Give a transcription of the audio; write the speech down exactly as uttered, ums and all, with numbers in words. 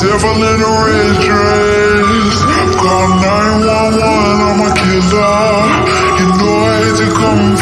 devil in a red dress. Call nine one one, I'm a killer. You know I hate to come